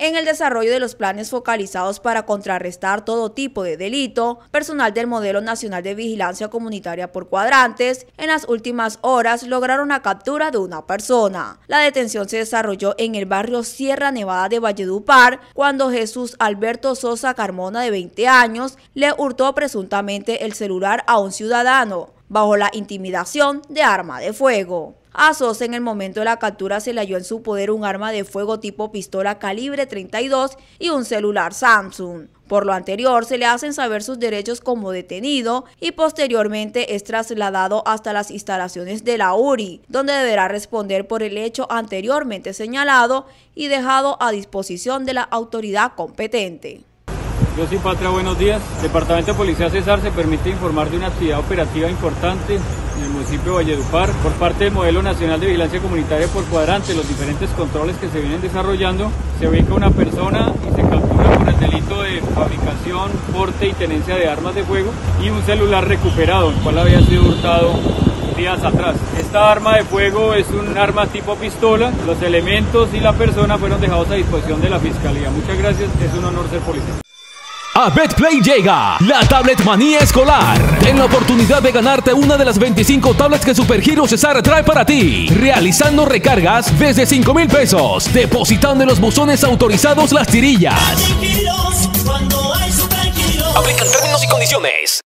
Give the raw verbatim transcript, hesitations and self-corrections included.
En el desarrollo de los planes focalizados para contrarrestar todo tipo de delito, personal del Modelo Nacional de Vigilancia Comunitaria por Cuadrantes, en las últimas horas lograron la captura de una persona. La detención se desarrolló en el barrio Sierra Nevada de Valledupar, cuando Jesús Alberto Sosa Carmona, de veinte años, le hurtó presuntamente el celular a un ciudadano, bajo la intimidación de arma de fuego. A Sosa, en el momento de la captura, se le halló en su poder un arma de fuego tipo pistola calibre treinta y dos y un celular Samsung. Por lo anterior, se le hacen saber sus derechos como detenido y posteriormente es trasladado hasta las instalaciones de la U R I, donde deberá responder por el hecho anteriormente señalado y dejado a disposición de la autoridad competente. Yo soy Patra, buenos días. Departamento de Policía Cesar se permite informar de una actividad operativa importante en el municipio de Valledupar por parte del Modelo Nacional de Vigilancia Comunitaria por Cuadrante. Los diferentes controles que se vienen desarrollando, se ubica una persona y se captura por el delito de fabricación, porte y tenencia de armas de fuego y un celular recuperado, el cual había sido hurtado días atrás. Esta arma de fuego es un arma tipo pistola. Los elementos y la persona fueron dejados a disposición de la Fiscalía. Muchas gracias, es un honor ser policía. A BetPlay llega la Tablet Manía Escolar. En la oportunidad de ganarte una de las veinticinco tablets que Supergiros Cesar trae para ti, realizando recargas desde cinco mil pesos, depositando en los buzones autorizados las tirillas. Aplican términos y condiciones.